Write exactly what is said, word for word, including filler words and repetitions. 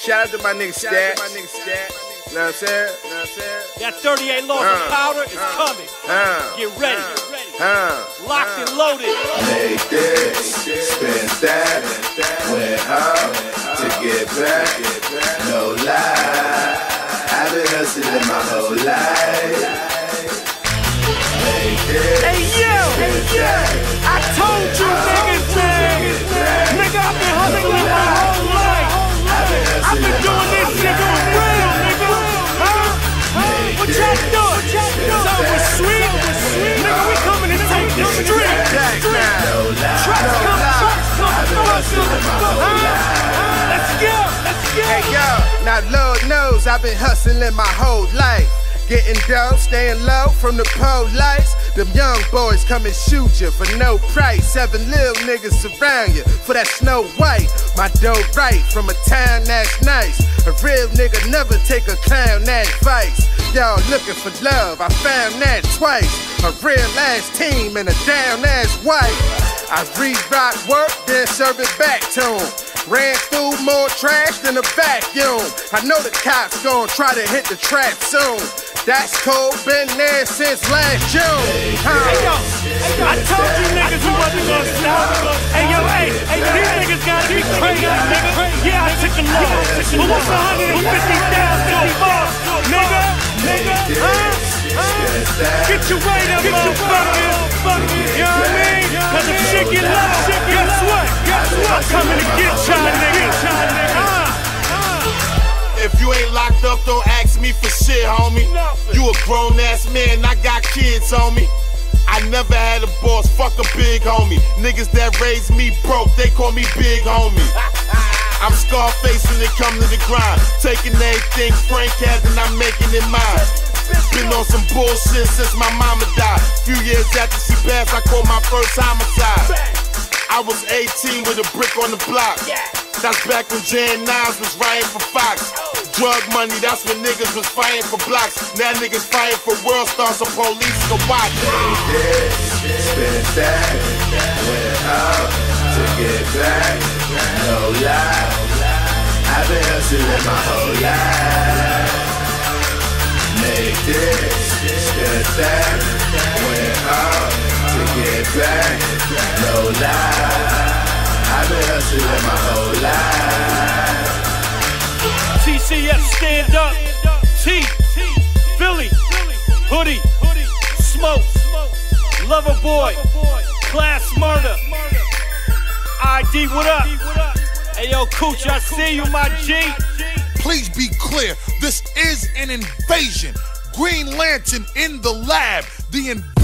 Shout out to my nigga Stat. Know what I'm saying? Know what I'm saying? Got thirty-eight loads uh, of powder, it's uh, coming. Uh, Get ready. Uh, uh, Locked uh, and loaded. Make this, spend that, went out to get back. No lie, I've been hustling my whole life. Make this, hey yo, hey yo, I told you niggas, man. Nigga, I've been hustling my whole life. I've been doing this shit for real, nigga. Huh? What y'all doing? So we're sweet. Nigga, we coming to take the street. Trucks come, trucks come, huh? Let's go, let's go. Hey yo, now Lord knows I've been hustling my whole life. Getting dope, staying low from the pole lights. Them young boys come and shoot you for no price. Seven little niggas surround you for that Snow White. My dough right from a town that's nice. A real nigga never take a clown advice. Y'all looking for love, I found that twice. A real ass team and a down ass wife. I re-rock work, then serve it back to 'em. Ran through more trash than a vacuum. I know the cops gon' try to hit the trap soon. That's cold, been there since last June. Huh? Hey yo, I told you niggas we wasn't gonna stop. Hey yo, hey, hey, these niggas gotta be crazy, nigga. Yeah, I took a loss, but what's one hundred fifty thousand so far, nigga? Nigga, huh? Get your weight up, motherfucker. You know what I mean? Cause if shit get low, guess what? Guess what? I'm coming to get y'all, nigga. Uh, uh. If you ain't locked up, don't ask me for shit, homie. You a grown ass man, I got kids, homie. I never had a boss, fuck a big homie. Niggas that raised me broke, they call me big homie. I'm Scarface when it come to the grind. Taking everything Frank has and I'm making it mine. Been on some bullshit since my mama died. Few years after she passed, I called my first homicide. I was eighteen with a brick on the block. That's back when Jan Niles was writing for Fox. Drug money, that's when niggas was fighting for blocks. Now niggas fighting for world stars so police can watch. Take this, spend that, went out to get back. No lie, I've been hustling my whole life. Make this, spend that, went out to get back. No lie, I've been hustling my whole life. T C F stand up, T, Philly, Hoodie, Smoke, Lover Boy, Class Murder, I D, what up? Hey yo, Cooch, I see you, my G. Please be clear, this is an invasion. Green Lantern in the lab, the invasion.